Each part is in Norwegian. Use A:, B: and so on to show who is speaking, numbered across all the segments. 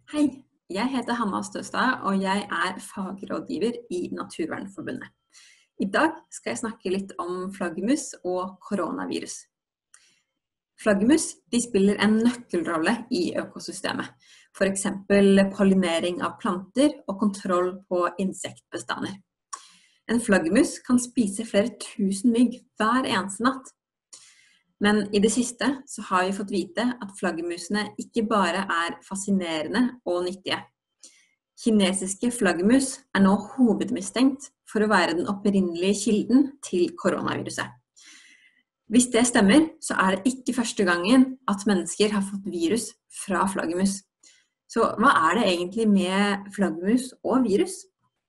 A: Hei, jeg heter Hanna Støstad, og jeg er fagrådgiver i Naturvernforbundet. I dag skal jeg snakke litt om flaggermus og koronavirus. Flaggermus spiller en nøkkelrolle i økosystemet, for eksempel pollinering av planter og kontroll på insektbestander. En flaggermus kan spise flere tusen mygg hver eneste natt. Men i det siste så har vi fått vite at flaggermusene ikke bare er fascinerende og nyttige. Kinesiske flaggermus er nå hovedmistenkt for å være den opprinnelige kilden til koronaviruset. Hvis det stemmer, så er det ikke første gangen at mennesker har fått virus fra flaggermus. Så hva er det egentlig med flaggermus og virus?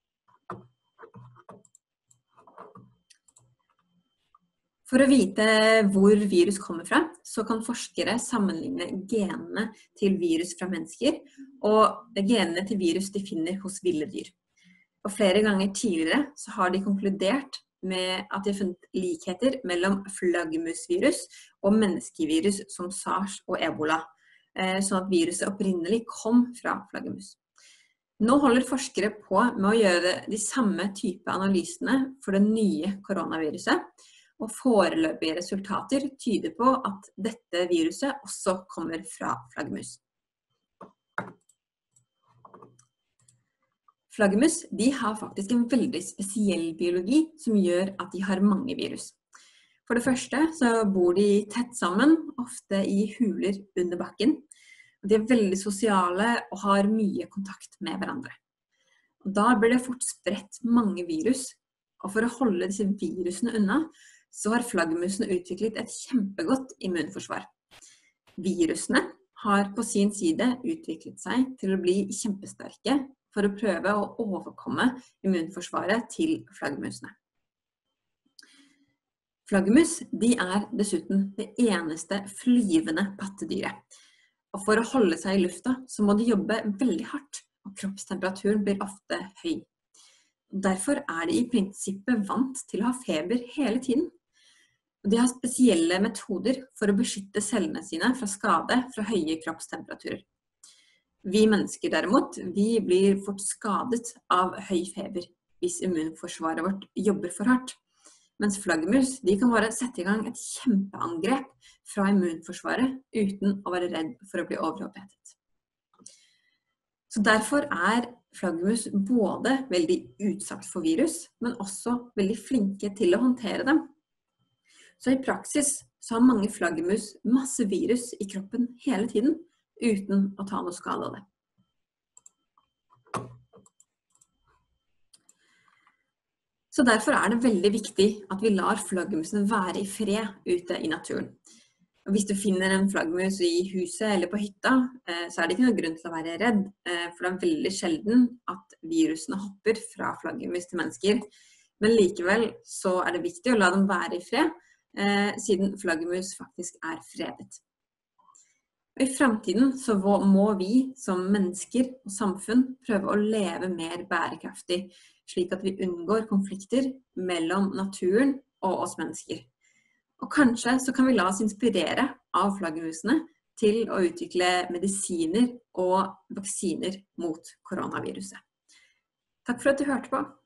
A: For å vite hvor virus kommer fra, så kan forskere sammenligne genene til virus fra mennesker og genene til virus de finner hos ville dyr. Og flere ganger tidligere så har de konkludert med at de har funnet likheter mellom flaggermusvirus og menneskevirus som SARS og Ebola, sånn at viruset opprinnelig kom fra flaggermus. Nå holder forskere på med å gjøre de samme type analysene for det nye koronaviruset, og foreløpige resultater tyder på at dette viruset også kommer fra flaggermus. Flaggermus de har faktisk en veldig spesiell biologi som gjør at de har mange virus. For det første så bor de tett sammen, ofte i huler under bakken. De er veldig sosiale og har mye kontakt med hverandre. Og da blir det fort spredt mange virus, og for å holde disse virusene unna, så har flaggermusene utviklet et kjempegodt immunforsvar. Virusene har på sin side utviklet seg til å bli kjempesterke for å prøve å overkomme immunforsvaret til flaggermusene. Flaggermus de er dessuten det eneste flyvende pattedyret. Og for å holde seg i lufta så må de jobbe veldig hardt, og kroppstemperaturen blir ofte høy. Derfor er de i prinsippet vant til å ha feber hele tiden. De har spesielle metoder for å beskytte cellene sine fra skade fra høye kroppstemperaturer. Vi mennesker derimot, vi blir fort skadet av høy feber hvis immunforsvaret vårt jobber for hardt. Mens flaggermus, de kan bare sette i gang et kjempeangrep fra immunforsvaret uten å være redd for å bli overopphetet. Så derfor er flaggermus både veldig utsatt for virus, men også veldig flinke til å håndtere dem. Så i praksis så har mange flaggermus masse virus i kroppen hele tiden, uten å ta noe skade av det. Så derfor er det veldig viktig at vi lar flaggermusene være i fred ute i naturen. Og hvis du finner en flaggermus i huset eller på hytta, så er det ikke noe grunn til å være redd, for det er veldig sjelden at virusene hopper fra flaggermus til mennesker. Men likevel så er det viktig å la dem være i fred, siden flaggermus faktisk er fredet. I fremtiden så må vi som mennesker og samfunn prøve å leve mer bærekraftig, slik at vi unngår konflikter mellom naturen og oss mennesker. Og kanskje så kan vi la oss inspirere av flaggermusene til å utvikle medisiner og vaksiner mot koronaviruset. Takk for at du hørte på.